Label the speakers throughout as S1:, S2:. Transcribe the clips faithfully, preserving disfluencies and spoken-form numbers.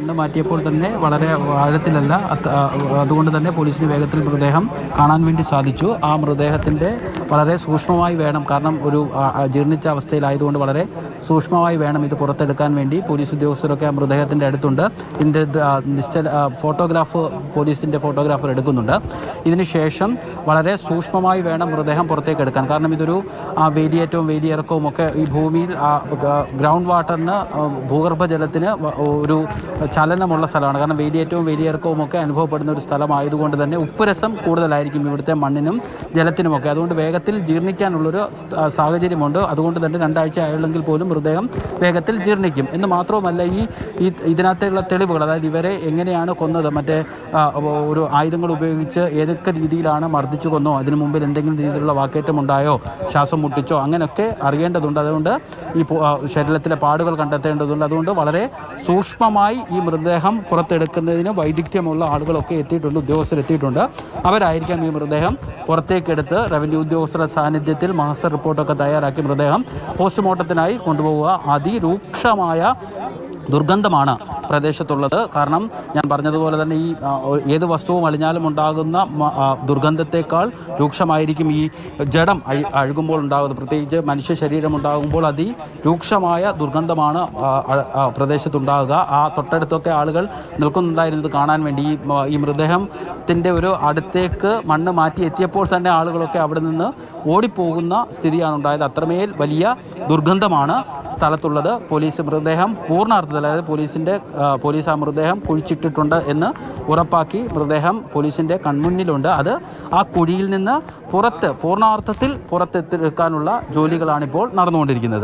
S1: മണ്ണ് മാറ്റിയപ്പോൾ തന്നെ വളരെ ആഴത്തിലല്ല, അതുകൊണ്ട് തന്നെ പോലീസിന് വേഗത്തിൽ മൃതദേഹം കാണാൻ വേണ്ടി സാധിച്ചു. ആ മൃതദേഹത്തിൻ്റെ വളരെ സൂക്ഷ്മമായി വേണം, കാരണം ഒരു ജീർണിച്ച അവസ്ഥയിലായതുകൊണ്ട് വളരെ സൂക്ഷ്മമായി വേണം ഇത് പുറത്തെടുക്കാൻ വേണ്ടി. പോലീസ് ഉദ്യോഗസ്ഥരൊക്കെ ആ മൃതദേഹത്തിൻ്റെ അടുത്തുണ്ട്. ഇതിൻ്റെ നിശ്ചല ഫോട്ടോഗ്രാഫ് പോലീസിൻ്റെ ഫോട്ടോഗ്രാഫർ എടുക്കുന്നുണ്ട്. ഇതിന് ശേഷം വളരെ സൂക്ഷ്മമായി വേണം മൃതദേഹം പുറത്തേക്ക് എടുക്കാൻ. കാരണം ഇതൊരു വേലിയേറ്റവും വേലിയിറക്കവും ഒക്കെ ഈ ഭൂമിയിൽ ഗ്രൗണ്ട് വാട്ടറിന് ഭൂഗർഭജലത്തിന് ഒരു ചലനമുള്ള സ്ഥലമാണ്. കാരണം വേലിയേറ്റവും വേലിയിറക്കവും ഒക്കെ അനുഭവപ്പെടുന്ന ഒരു സ്ഥലമായതുകൊണ്ട് തന്നെ ഉപ്പുരസം കൂടുതലായിരിക്കും ഇവിടുത്തെ മണ്ണിനും ജലത്തിനുമൊക്കെ. അതുകൊണ്ട് വേഗത്തിൽ ജീർണിക്കാനുള്ളൊരു സാഹചര്യമുണ്ട്. അതുകൊണ്ട് തന്നെ രണ്ടാഴ്ച ആയുള്ളെങ്കിൽ പോലും മൃതദേഹം വേഗത്തിൽ ജീർണിക്കും. എന്ന് മാത്രവുമല്ല, ഈ ഇതിനകത്തുള്ള തെളിവുകൾ, അതായത് ഇവരെ എങ്ങനെയാണ് കൊന്നത്, മറ്റേ ഒരു ആയുധങ്ങൾ ഉപയോഗിച്ച് ഏതൊക്കെ രീതിയിലാണ് മർദ്ദിച്ചു കൊന്നോ, അതിനു മുമ്പിൽ എന്തെങ്കിലും രീതിയിലുള്ള വാക്കേറ്റം ഉണ്ടായോ, ശ്വാസം മുട്ടിച്ചോ, അങ്ങനെയൊക്കെ അറിയേണ്ടതുണ്ട്. അതുകൊണ്ട് ഈ ശരീരത്തിലെ പാടുകൾ കണ്ടെത്തേണ്ടതുണ്ട്. അതുകൊണ്ട് വളരെ സൂക്ഷ്മമായി ഈ മൃതദേഹം പുറത്തെടുക്കുന്നതിന് വൈദഗ്ധ്യമുള്ള ആളുകളൊക്കെ എത്തിയിട്ടുണ്ട്, ഉദ്യോഗസ്ഥർ എത്തിയിട്ടുണ്ട്. അവരായിരിക്കാം ഈ മൃതദേഹം പുറത്തേക്കെടുത്ത് റവന്യൂ ഉദ്യോഗസ്ഥരുടെ സാന്നിധ്യത്തിൽ മാസ്റ്റർ റിപ്പോർട്ടൊക്കെ തയ്യാറാക്കി മൃതദേഹം പോസ്റ്റ്മോർട്ടത്തിനായി കൊണ്ടുപോവുക. അതിരൂക്ഷമായ ദുർഗന്ധമാണ് പ്രദേശത്തുള്ളത്. കാരണം ഞാൻ പറഞ്ഞതുപോലെ തന്നെ ഈ ഏത് വസ്തുവും അളിഞ്ഞാലും ഉണ്ടാകുന്ന ദുർഗന്ധത്തേക്കാൾ രൂക്ഷമായിരിക്കും ഈ ജഡം അഴി അഴുകുമ്പോൾ ഉണ്ടാകുന്നത്. പ്രത്യേകിച്ച് മനുഷ്യ ശരീരം ഉണ്ടാകുമ്പോൾ അതിരൂക്ഷമായ ദുർഗന്ധമാണ് പ്രദേശത്തുണ്ടാകുക. ആ തൊട്ടടുത്തൊക്കെ ആളുകൾ നിൽക്കുന്നുണ്ടായിരുന്നത് കാണാൻ വേണ്ടി. ഈ ഈ മൃതദേഹത്തിൻ്റെ ഒരു അടുത്തേക്ക് മണ്ണ് മാറ്റി എത്തിയപ്പോൾ തന്നെ ആളുകളൊക്കെ അവിടെ നിന്ന് ഓടിപ്പോകുന്ന സ്ഥിതിയാണ് ഉണ്ടായത്. അത്രമേൽ വലിയ ദുർഗന്ധമാണ് സ്ഥലത്തുള്ളത്. പോലീസ് മൃതദേഹം പൂർണ്ണാർത്ഥത്തിൽ, അതായത് പോലീസിൻ്റെ പോലീസ് ആ മൃതദേഹം കുഴിച്ചിട്ടിട്ടുണ്ട് എന്ന് ഉറപ്പാക്കി മൃതദേഹം പോലീസിൻ്റെ കൺമുന്നിലുണ്ട്. അത് ആ കുഴിയിൽ നിന്ന് പുറത്ത് പൂർണ്ണാർത്ഥത്തിൽ പുറത്തെടുക്കാനുള്ള ജോലികളാണിപ്പോൾ നടന്നുകൊണ്ടിരിക്കുന്നത്.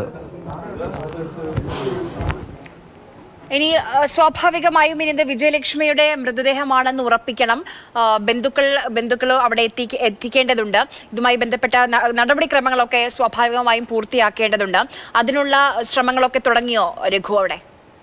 S2: ഇനി സ്വാഭാവികമായും ഇനി വിജയലക്ഷ്മിയുടെ മൃതദേഹമാണെന്ന് ഉറപ്പിക്കണം. ബന്ധുക്കൾ ബന്ധുക്കൾ അവിടെ എത്തി എത്തിക്കേണ്ടതുണ്ട്. ഇതുമായി ബന്ധപ്പെട്ട നടപടിക്രമങ്ങളൊക്കെ സ്വാഭാവികമായും പൂർത്തിയാക്കേണ്ടതുണ്ട്. അതിനുള്ള ശ്രമങ്ങളൊക്കെ തുടങ്ങിയോ രഘു? അവിടെ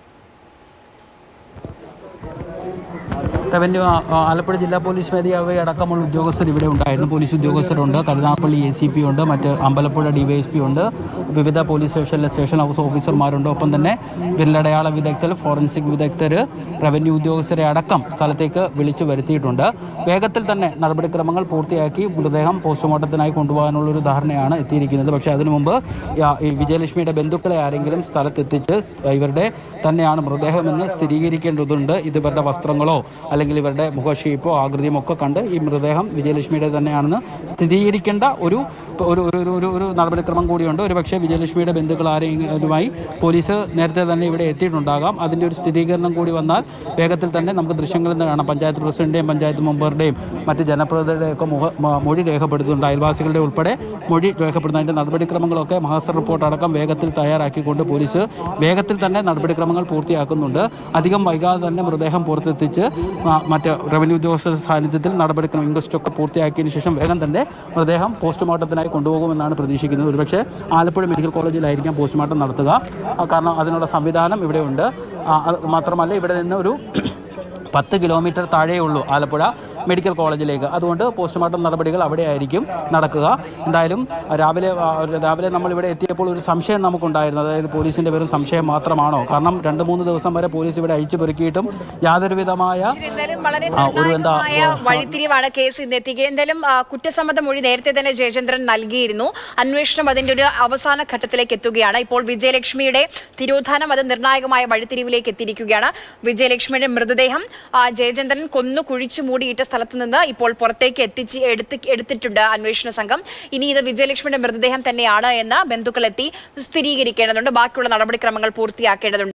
S1: റവന്യൂ ആലപ്പുഴ ജില്ലാ പോലീസ് മേധാവി അടക്കമുള്ള ഉദ്യോഗസ്ഥർ ഇവിടെ ഉണ്ടായിരുന്നു. പോലീസ് ഉദ്യോഗസ്ഥരുണ്ട്, കരുനാഗപ്പള്ളി എ സി പി ഉണ്ട്, മറ്റ് അമ്പലപ്പുഴ ഡിവൈഎസ്പി ഉണ്ട്, വിവിധ പോലീസ് സ്റ്റേഷനിലെ സ്റ്റേഷൻ ഹൗസ് ഓഫീസർമാരുണ്ട്. ഒപ്പം തന്നെ വിരലടയാള വിദഗ്ധർ, ഫോറൻസിക് വിദഗ്ധർ, റവന്യൂ ഉദ്യോഗസ്ഥരെ അടക്കം സ്ഥലത്തേക്ക് വിളിച്ചു വരുത്തിയിട്ടുണ്ട്. വേഗത്തിൽ തന്നെ നടപടിക്രമങ്ങൾ പൂർത്തിയാക്കി മൃതദേഹം പോസ്റ്റ്മോർട്ടത്തിനായി കൊണ്ടുപോകാനുള്ളൊരു ധാരണയാണ് എത്തിയിരിക്കുന്നത്. പക്ഷേ അതിനു മുമ്പ് ഈ വിജയലക്ഷ്മിയുടെ ബന്ധുക്കളെ ആരെങ്കിലും സ്ഥലത്തെത്തിച്ച് ഇവരുടെ തന്നെയാണ് മൃതദേഹമെന്ന് സ്ഥിരീകരിക്കേണ്ടതുണ്ട്. ഇത് ഇവരുടെ വസ്ത്രങ്ങളോ അല്ലെങ്കിൽ ഇവരുടെ മുഖഷേപ്പോ ആകൃതിയും ഒക്കെ കണ്ട് ഈ മൃതദേഹം വിജയലക്ഷ്മിയുടെ തന്നെയാണെന്ന് സ്ഥിരീകരിക്കേണ്ട ഒരു ഒരു ഒരു ഒരു നടപടിക്രമം കൂടിയുണ്ട്. ഒരു പക്ഷേ വിജയലക്ഷ്മിയുടെ ബന്ധുക്കൾ ആരെങ്കിലുമായി പോലീസ് നേരത്തെ തന്നെ ഇവിടെ എത്തിയിട്ടുണ്ടാകാം. അതിൻ്റെ ഒരു സ്ഥിരീകരണം കൂടി വന്നാൽ വേഗത്തിൽ തന്നെ നമുക്ക് ദൃശ്യങ്ങളിൽ നിന്ന് കാണാം. പഞ്ചായത്ത് പ്രസിഡന്റിൻ്റെയും പഞ്ചായത്ത് മെമ്പറുടെയും മറ്റ് ജനപ്രതിനിധികളുടെയൊക്കെ മുഖ മൊഴി രേഖപ്പെടുത്തുന്നുണ്ട്. അയൽവാസികളുടെ ഉൾപ്പെടെ മൊഴി രേഖപ്പെടുത്തുന്നതിൻ്റെ നടപടിക്രമങ്ങളൊക്കെ മാസ്റ്റർ റിപ്പോർട്ട് അടക്കം വേഗത്തിൽ തയ്യാറാക്കിക്കൊണ്ട് പോലീസ് വേഗത്തിൽ തന്നെ നടപടിക്രമങ്ങൾ പൂർത്തിയാക്കുന്നുണ്ട്. അധികം വൈകാതെ തന്നെ മൃതദേഹം പുറത്തെത്തിച്ച് മറ്റ് റവന്യൂ ഉദ്യോഗസ്ഥരുടെ സാന്നിധ്യത്തിൽ നടപടിക്രമം ഇൻക്വസ്റ്റൊക്കെ പൂർത്തിയാക്കിയതിനു ശേഷം വേഗം തന്നെ മൃതദേഹം പോസ്റ്റ്മോർട്ടത്തിനായി കൊണ്ടുപോകുമെന്നാണ് പ്രതീക്ഷിക്കുന്നത്. ഒരുപക്ഷെ ആലപ്പുഴ മെഡിക്കൽ കോളേജിലായിരിക്കാം പോസ്റ്റ്മോർട്ടം നടത്തുക. കാരണം അതിനുള്ള സംവിധാനം ഇവിടെയുണ്ട്. മാത്രമല്ല ഇവിടെ നിന്ന് ഒരു പത്ത് കിലോമീറ്റർ താഴെയുള്ളൂ ആലപ്പുഴ മെഡിക്കൽ കോളേജിലേക്ക്. അതുകൊണ്ട് പോസ്റ്റ്മോർട്ടം നടപടികൾ അവിടെ ആയിരിക്കും നടക്കുക. എന്തായാലും രാവിലെ രാവിലെ നമ്മളിവിടെ എത്തിയപ്പോൾ ഒരു സംശയം നമുക്കുണ്ടായിരുന്നു. അതായത് പോലീസിൻ്റെ വെറും സംശയം മാത്രമാണോ? കാരണം രണ്ട് മൂന്ന് ദിവസം വരെ പോലീസ് ഇവിടെ അഴിച്ചു പെറുക്കിയിട്ടും യാതൊരു വിധമായ
S2: ഒരു എന്താ വഴിത്തിരിവാണ് കേസ് ഇന്ന് എത്തിക്കുക. എന്തായാലും കുറ്റസമ്മത മൊഴി നേരത്തെ തന്നെ ജയചന്ദ്രൻ നൽകിയിരുന്നു. അന്വേഷണം അതിന്റെ ഒരു അവസാന ഘട്ടത്തിലേക്ക് എത്തുകയാണ്. ഇപ്പോൾ വിജയലക്ഷ്മിയുടെ തിരോധാനം അത് നിർണായകമായ വഴിത്തിരിവിലേക്ക് എത്തിയിരിക്കുകയാണ്. വിജയലക്ഷ്മിയുടെ മൃതദേഹം ജയചന്ദ്രൻ കൊന്നു കുഴിച്ചു മൂടിയിട്ട സ്ഥലത്ത് നിന്ന് ഇപ്പോൾ പുറത്തേക്ക് എത്തിച്ച് എടുത്ത് എടുത്തിട്ടുണ്ട് അന്വേഷണ സംഘം. ഇനി ഇത് വിജയലക്ഷ്മിയുടെ മൃതദേഹം തന്നെയാണ് എന്ന് ബന്ധുക്കളെത്തി സ്ഥിരീകരിക്കേണ്ടതുണ്ട്. ബാക്കിയുള്ള നടപടിക്രമങ്ങൾ പൂർത്തിയാക്കേണ്ടതുണ്ട്.